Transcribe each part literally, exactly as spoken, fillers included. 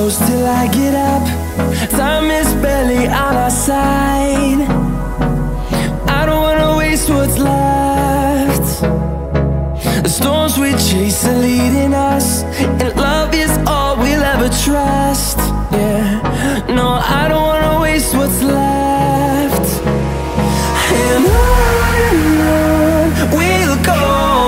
close till I get up. Time is barely on our side. I don't wanna waste what's left. The storms we chase are leading us, and love is all we'll ever trust. Yeah, no, I don't wanna waste what's left. And on and on we'll go,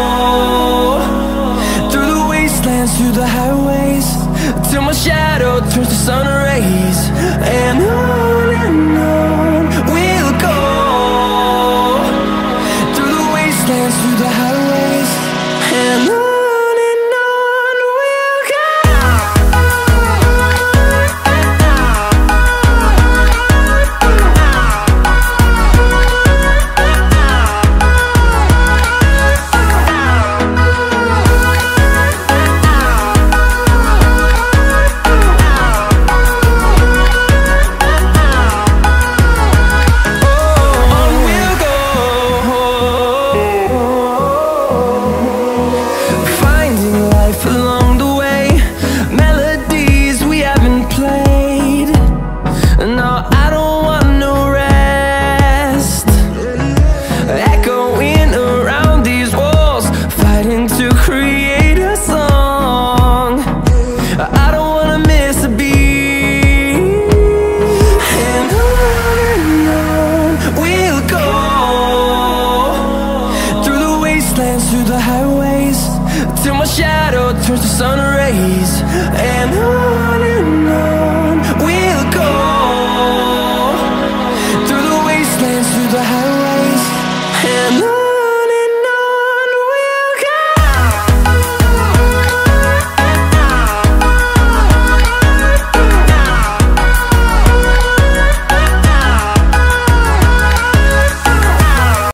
through the wastelands, through the highways, till my shadow turns to sun rays. And on and on we'll go, through the wastelands, through the highways, and on. Through the highways, till my shadow turns to sun rays. And on and on we'll go, through the wastelands, through the highways.